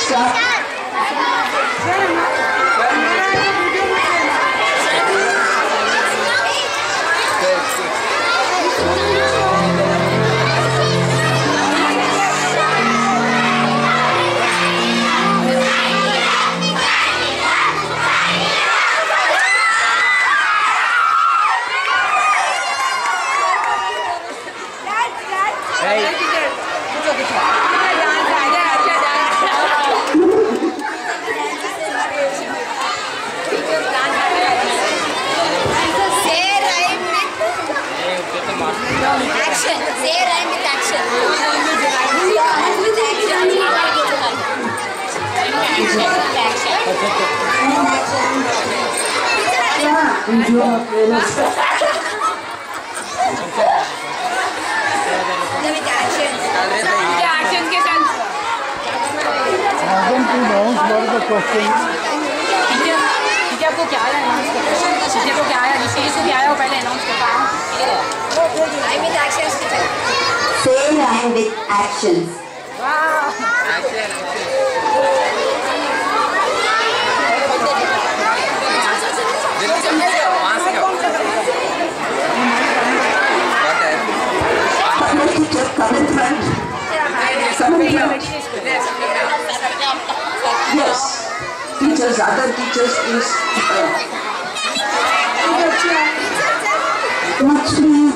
Start. Action. Say rhyme with action. Rhyme with action. Action के साथ. Teacher आपको क्या आया अनाउंस करना है? टीचर को क्या आया? जिसको क्या आया वो पहले अनाउंस करता है. Rhyme with actions. Say rhyme with actions. Wow. Teacher, come in front. Come in front. Yes. Teachers, other teachers, please. Watch me.